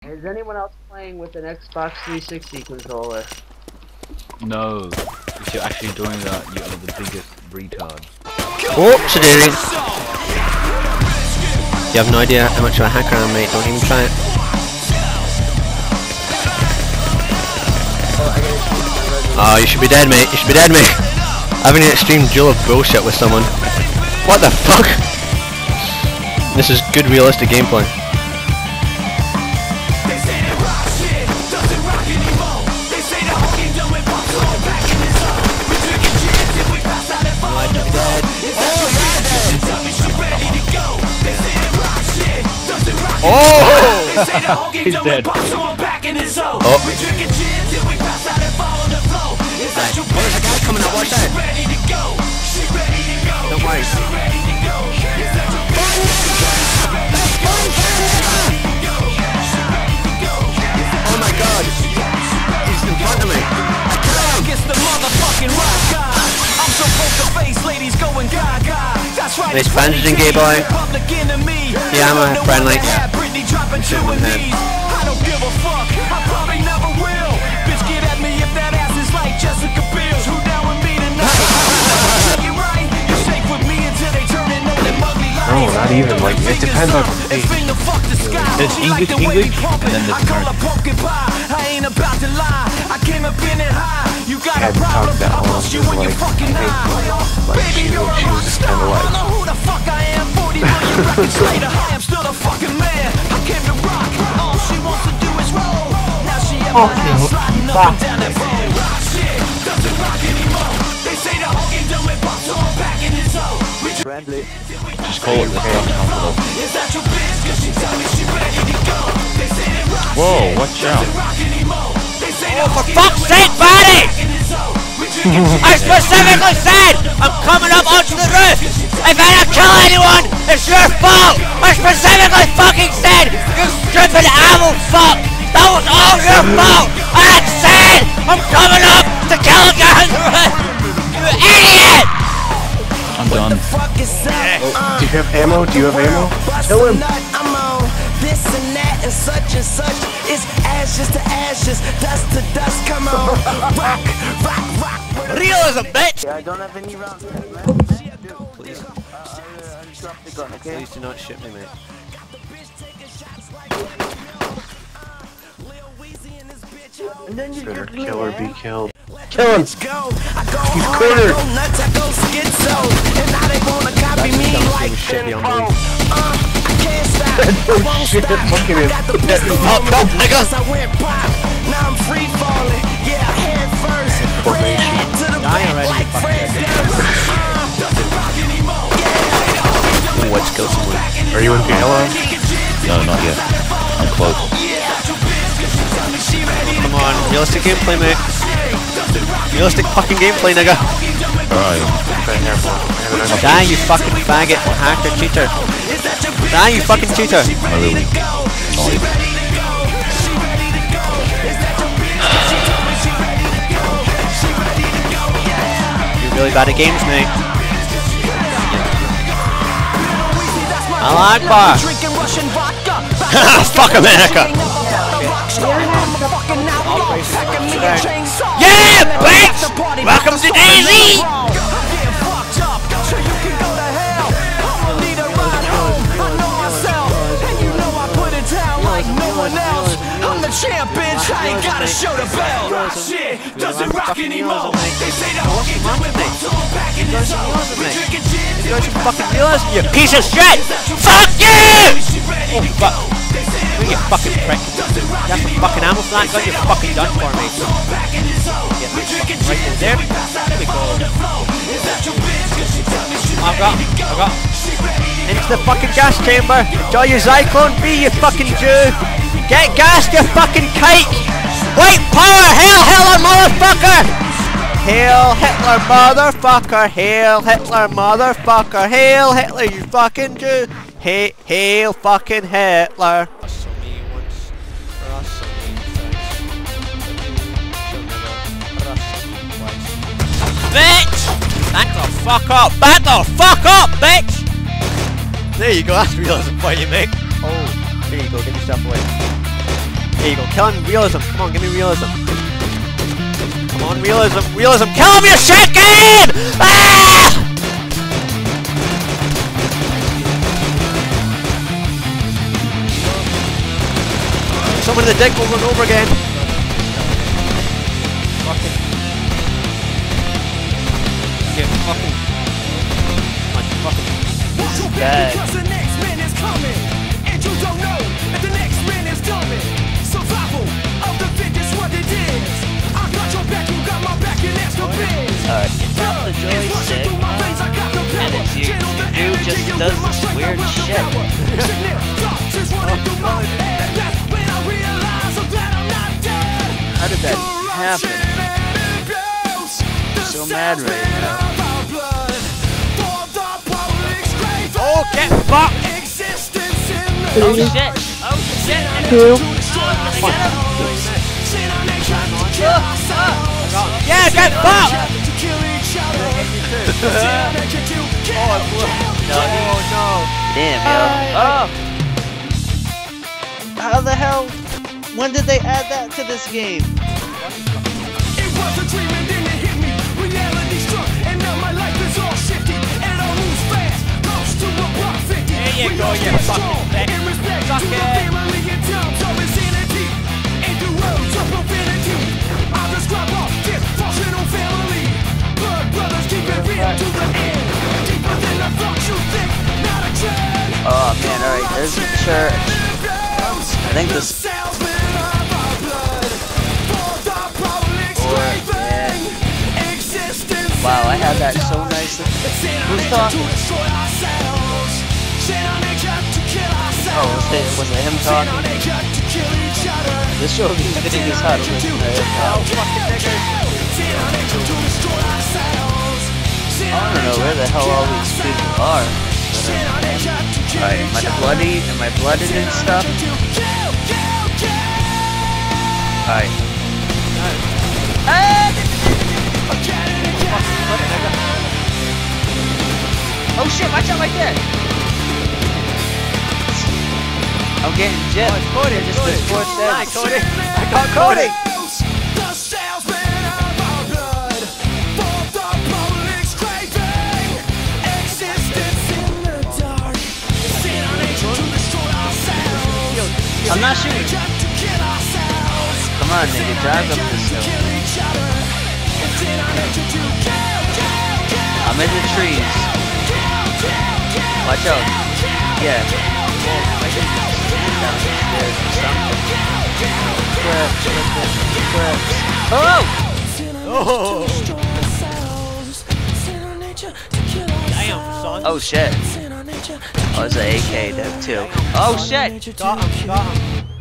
Is anyone else playing with an Xbox 360 controller? No. If you're actually doing that, you are the biggest retard. Whoops, doing. You have no idea how much of a hacker I am, mate. Don't even try it. Oh, you should be dead, mate. You should be dead, mate. Having an extreme duel of bullshit with someone. What the fuck? This is good realistic gameplay. Oh! He's dead. Oh! There's a guy coming out, watch that. Don't worry. Oh my god. He's in front of me. It's the motherfucking rock god. I'm so poker face, ladies going gaga. That's right. Nice bandaging, gay boy. Yeah, I'm a friendly. I don't give a fuck. I probably never will. Bitch, get at me if that ass is like Jessica Biel. Who down with me tonight? You right? You shake with me until they turn into them ugly lights. No, not even. Like, it depends on the stage. There's English, and then there's American. I ain't about to lie. I came up in it high. You got a problem? That one was like, she was just kind of like. I don't know who the fuck I am. 40 million records later, I am still the fucking man. I came to rock. All she wants to do is roll. Now she at my house sliding up and down that road. Rock shit doesn't rock anymore. They say the whole game done with pop, so I'm back in his zone. Friendly. Just call it the uncomfortable. Is that your bitch? Cause she tell me she ready to go. They say that rock Whoa, watch out. Oh, for fuck's sake, buddy! I specifically said I'm coming up onto the roof! If I don't kill anyone, it's your fault! I specifically fucking said, you stupid animal fuck! That was all your fault! I said I'm coming up to kill a guy on the roof! You idiot! I'm done. Do you have ammo? Do you have ammo? Kill him! This and that and such and such. It's ashes to ashes, dust to dust. Come on, rock, rock, rock. Realism, bitch! Yeah, I don't have any rounds. Please. Drop the gun, okay? Please do not ship me, mate. And then you Better kill or be killed. Kill him! He's cornered. I go nuts, I go schizo. And now they wanna copy me like I can't stop. I won't shit, stop. fucking I got the pistol on me Pop, nigga. because I went pop. Now I'm free falling. Yeah, head first. Ran head to the back like Fred Durst. Doesn't rock anymore. Yeah. Let's kill someone. Are you in Gala? No, not yet. I'm close. Come on, realistic gameplay, mate. Realistic fucking gameplay, nigga. Alright. Die, you fucking faggot, hacker, cheater. Die, you fucking cheater. I'm a little annoyed. You're really bad at games, mate. Allah Akbar. Fuck America. Yeah, bitch! Welcome to DayZ! I'm the champ, bitch. I ain't gotta show the bell. Rock shit doesn't rock anymore. They say the whole game done with pop, so I'm back in his zone. We're drinking gin till we Fucking realism, you piece of shit! Fuck you! Oh fuck. You fucking prick. You have some fucking ammo for that gun, you're fucking done for me. Get my fucking rifle there. There we go. I've got him. Into the fucking gas chamber. Enjoy your Zyklon B, you fucking Jew. Get gassed, you fucking kike. White power, hail Hitler, motherfucker. Hail Hitler, motherfucker. Hail Hitler, motherfucker. Hail Hitler, you fucking Jew. Hail fucking Hitler. Bitch! Back the fuck up! Back the fuck up, bitch! There you go, that's realism for you, mate. Oh, there you go, get yourself away. There you go. Kill him. Realism. Come on, give me realism. Come on, realism. Realism. Kill him, you shit game! Ah! Someone in the dick over and over again. Fucking. Get fucking. Come on, fucking. This is bad. Because the next man is coming, and you don't know if the next man is coming. Survival of the fittest, what it is. I got your back, you got my back, and that's the biz. It's not the joystick, and it's you. Dude just does this weird shit. How did that happen? I'm so mad right now. Oh, get fucked! Oh shit! Oh shit! Yeah, get fucked! No. Damn, yo. Oh! How the hell? When did they add that to this game? It was a dream and then it hit me. Reality struck and now my life is all shifty. And I moves fast, close to a buck 50. There you go, you fucking bitch. In respect Suck to the it. family in terms of insanity. In the world of profanity, I describe our dysfunctional family. Blood brothers keep it real to the end. Deeper than I thought you think, not a trend. Oh man, alright, there's a church. I think this. Wow, I had that so nicely. Who's talking? Oh, was it him talking? This show is getting his hot. I don't know where the hell all these people are. Alright, am I bloody? Am I blooded and stuff? Alright. Oh shit, watch out right there! I'm getting jet. Oh, it's Cody. Just the sports Hi, Cody. I got Cody. I'm not shooting. Come on, nigga, drive up this hill. I'm in the trees. Watch out. Yeah. Downstairs or something. Oh! Oh! Damn, son. Oh shit. Oh, it's an AK there too. Oh shit! Got him, got him.